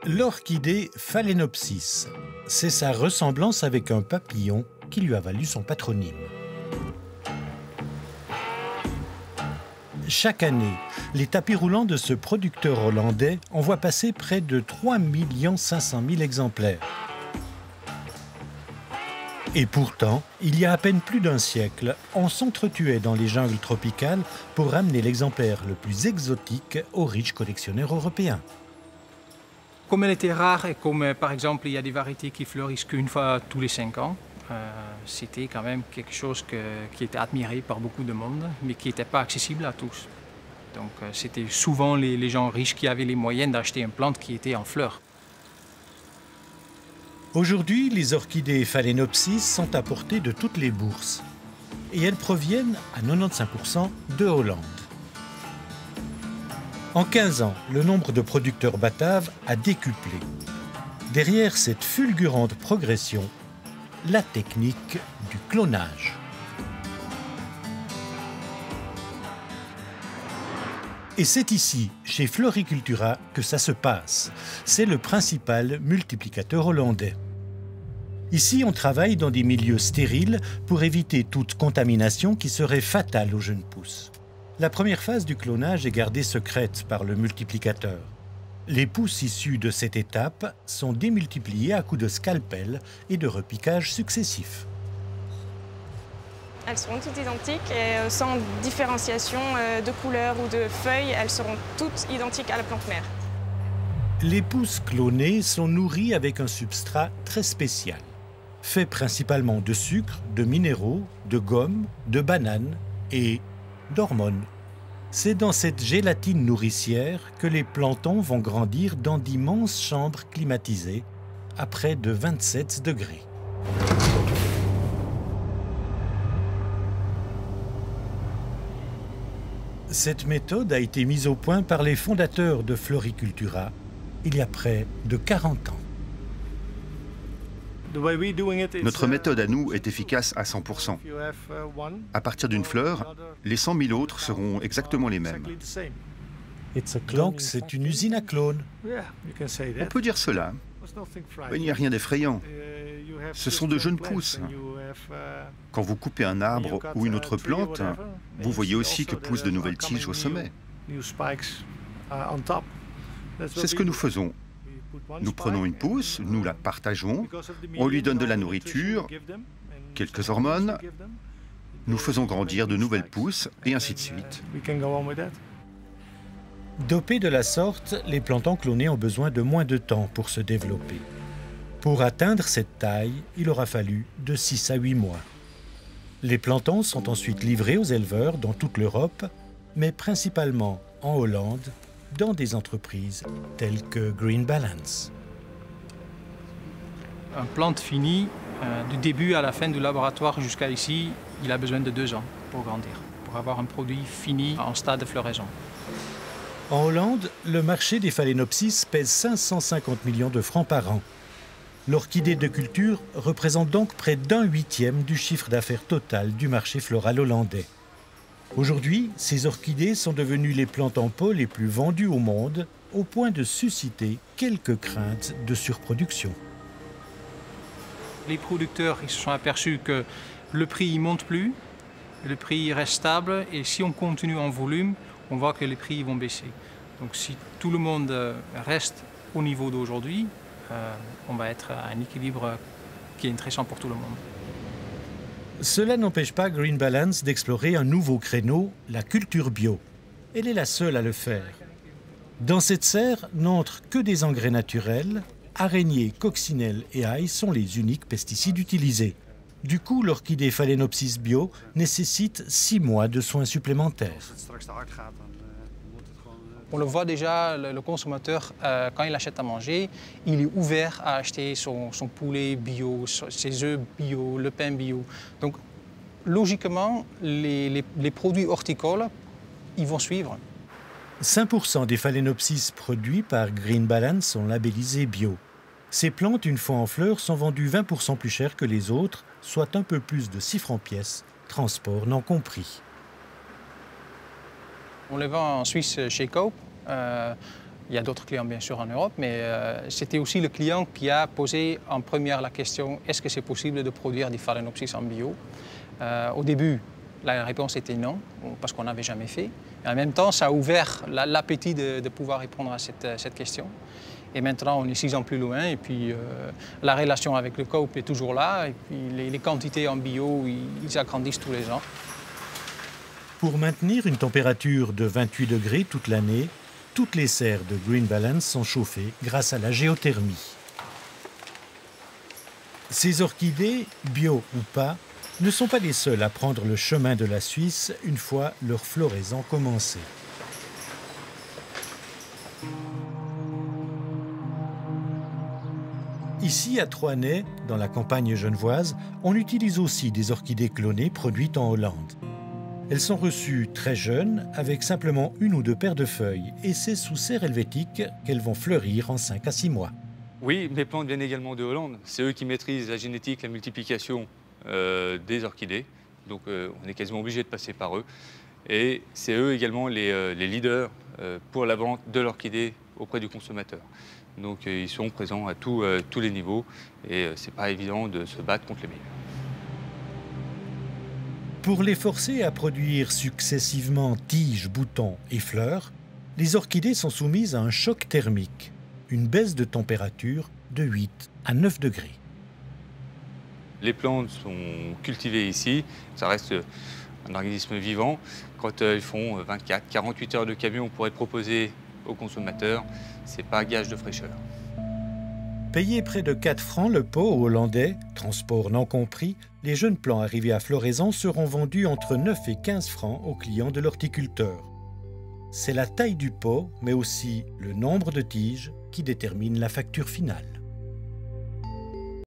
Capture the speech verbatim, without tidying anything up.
L'orchidée Phalaenopsis, c'est sa ressemblance avec un papillon qui lui a valu son patronyme. Chaque année, les tapis roulants de ce producteur hollandais en voient passer près de trois millions cinq cent mille exemplaires. Et pourtant, il y a à peine plus d'un siècle, on s'entretuait dans les jungles tropicales pour ramener l'exemplaire le plus exotique aux riches collectionneurs européens. Comme elle était rare et comme par exemple il y a des variétés qui fleurissent qu'une fois tous les cinq ans, euh, c'était quand même quelque chose que, qui était admiré par beaucoup de monde, mais qui n'était pas accessible à tous. Donc euh, c'était souvent les, les gens riches qui avaient les moyens d'acheter une plante qui était en fleurs. Aujourd'hui, les orchidées Phalaenopsis sont à portée de toutes les bourses. Et elles proviennent à quatre-vingt-quinze pour cent de Hollande. En quinze ans, le nombre de producteurs bataves a décuplé. Derrière cette fulgurante progression, la technique du clonage. Et c'est ici, chez Floricultura, que ça se passe. C'est le principal multiplicateur hollandais. Ici, on travaille dans des milieux stériles pour éviter toute contamination qui serait fatale aux jeunes pousses. La première phase du clonage est gardée secrète par le multiplicateur. Les pousses issues de cette étape sont démultipliées à coups de scalpel et de repiquage successifs. Elles seront toutes identiques et sans différenciation de couleur ou de feuilles, elles seront toutes identiques à la plante mère. Les pousses clonées sont nourries avec un substrat très spécial, fait principalement de sucre, de minéraux, de gomme, de bananes et d'hormones. C'est dans cette gélatine nourricière que les plantains vont grandir dans d'immenses chambres climatisées à près de vingt-sept degrés. Cette méthode a été mise au point par les fondateurs de Floricultura il y a près de quarante ans. Notre méthode à nous est efficace à cent pour cent. À partir d'une fleur, les cent mille autres seront exactement les mêmes. Donc c'est une usine à clones. On peut dire cela. Il n'y a rien d'effrayant. Ce sont de jeunes pousses. Quand vous coupez un arbre ou une autre plante, vous voyez aussi que poussent de nouvelles tiges au sommet. C'est ce que nous faisons. Nous prenons une pousse, nous la partageons, on lui donne de la nourriture, quelques hormones, nous faisons grandir de nouvelles pousses et ainsi de suite. Dopés de la sorte, les plantains clonés ont besoin de moins de temps pour se développer. Pour atteindre cette taille, il aura fallu de six à huit mois. Les plantains sont ensuite livrés aux éleveurs dans toute l'Europe, mais principalement en Hollande, dans des entreprises telles que Green Balance. Une plante finie, euh, du début à la fin du laboratoire jusqu'à ici, il a besoin de deux ans pour grandir, pour avoir un produit fini en stade de floraison. En Hollande, le marché des Phalaenopsis pèse cinq cent cinquante millions de francs par an. L'orchidée de culture représente donc près d'un huitième du chiffre d'affaires total du marché floral hollandais. Aujourd'hui, ces orchidées sont devenues les plantes en pot les plus vendues au monde, au point de susciter quelques craintes de surproduction. Les producteurs ils se sont aperçus que le prix ne monte plus, le prix reste stable et si on continue en volume, on voit que les prix vont baisser. Donc si tout le monde reste au niveau d'aujourd'hui, euh, on va être à un équilibre qui est intéressant pour tout le monde. Cela n'empêche pas Green Balance d'explorer un nouveau créneau, la culture bio. Elle est la seule à le faire. Dans cette serre n'entrent que des engrais naturels. Araignées, coccinelles et ail sont les uniques pesticides utilisés. Du coup, l'orchidée Phalaenopsis bio nécessite six mois de soins supplémentaires. On le voit déjà, le, le consommateur, euh, quand il achète à manger, il est ouvert à acheter son, son poulet bio, ses œufs bio, le pain bio. Donc, logiquement, les, les, les produits horticoles, ils vont suivre. cinq pour cent des Phalaenopsis produits par Green Balance sont labellisés bio. Ces plantes, une fois en fleurs, sont vendues vingt pour cent plus cher que les autres, soit un peu plus de six francs pièce, transport non compris. On les vend en Suisse chez Coop. Euh, Il y a d'autres clients bien sûr en Europe, mais euh, c'était aussi le client qui a posé en première la question est-ce que c'est possible de produire du Phalaenopsis en bio? euh, Au début, la réponse était non, parce qu'on n'avait jamais fait. Et en même temps, ça a ouvert l'appétit de, de pouvoir répondre à cette, cette question. Et maintenant, on est six ans plus loin, et puis euh, la relation avec le coop est toujours là, et puis les, les quantités en bio, ils, ils agrandissent tous les ans. Pour maintenir une température de vingt-huit degrés toute l'année, toutes les serres de Green Balance sont chauffées grâce à la géothermie. Ces orchidées, bio ou pas, ne sont pas les seules à prendre le chemin de la Suisse une fois leur floraison commencée. Ici, à Troinay, dans la campagne genevoise, on utilise aussi des orchidées clonées produites en Hollande. Elles sont reçues très jeunes, avec simplement une ou deux paires de feuilles, et c'est sous serre helvétique qu'elles vont fleurir en cinq à six mois. Oui, mes plantes viennent également de Hollande. C'est eux qui maîtrisent la génétique, la multiplication euh, des orchidées. Donc euh, on est quasiment obligé de passer par eux. Et c'est eux également les, euh, les leaders euh, pour la vente de l'orchidée auprès du consommateur. Donc euh, ils sont présents à tout, euh, tous les niveaux, et euh, c'est pas évident de se battre contre les meilleurs. Pour les forcer à produire successivement tiges, boutons et fleurs, les orchidées sont soumises à un choc thermique, une baisse de température de huit à neuf degrés. Les plantes sont cultivées ici, ça reste un organisme vivant. Quand ils font vingt-quatre à quarante-huit heures de camion pour être proposés aux consommateurs, c'est pas gage de fraîcheur. Payés près de quatre francs le pot aux Hollandais, transport non compris, les jeunes plants arrivés à floraison seront vendus entre neuf et quinze francs aux clients de l'horticulteur. C'est la taille du pot, mais aussi le nombre de tiges qui détermine la facture finale.